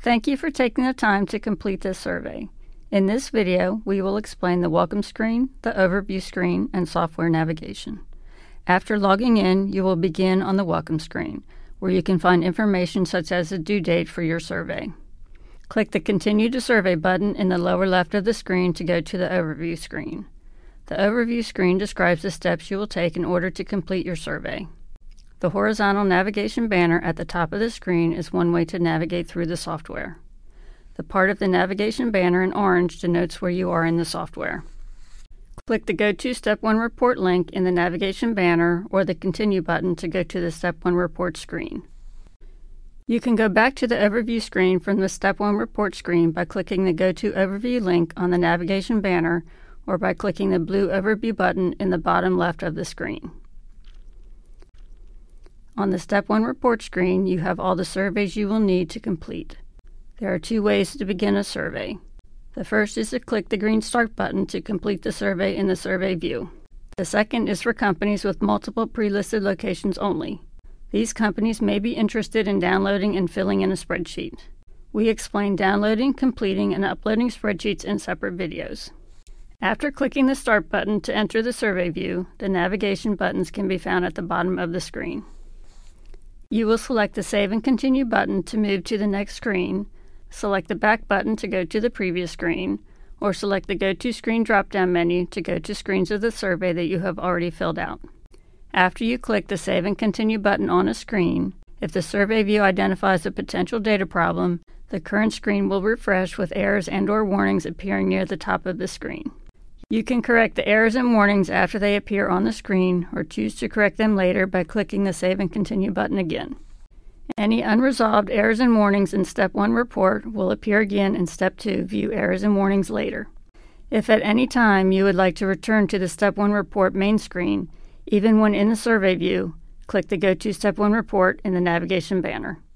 Thank you for taking the time to complete this survey. In this video, we will explain the welcome screen, the overview screen, and software navigation. After logging in, you will begin on the welcome screen, where you can find information such as the due date for your survey. Click the Continue to Survey button in the lower left of the screen to go to the overview screen. The overview screen describes the steps you will take in order to complete your survey. The horizontal navigation banner at the top of the screen is one way to navigate through the software. The part of the navigation banner in orange denotes where you are in the software. Click the Go to Step 1 Report link in the navigation banner or the Continue button to go to the Step 1 Report screen. You can go back to the Overview screen from the Step 1 Report screen by clicking the Go to Overview link on the navigation banner or by clicking the blue Overview button in the bottom left of the screen. On the Step 1 Report screen, you have all the surveys you will need to complete. There are two ways to begin a survey. The first is to click the green Start button to complete the survey in the survey view. The second is for companies with multiple pre-listed locations only. These companies may be interested in downloading and filling in a spreadsheet. We explain downloading, completing, and uploading spreadsheets in separate videos. After clicking the Start button to enter the survey view, the navigation buttons can be found at the bottom of the screen. You will select the Save and Continue button to move to the next screen, select the Back button to go to the previous screen, or select the Go to Screen drop-down menu to go to screens of the survey that you have already filled out. After you click the Save and Continue button on a screen, if the survey view identifies a potential data problem, the current screen will refresh with errors and/or warnings appearing near the top of the screen. You can correct the errors and warnings after they appear on the screen or choose to correct them later by clicking the Save and Continue button again. Any unresolved errors and warnings in Step 1 Report will appear again in Step 2 View Errors and Warnings later. If at any time you would like to return to the Step 1 Report main screen, even when in the survey view, click the Go to Step 1 Report in the navigation banner.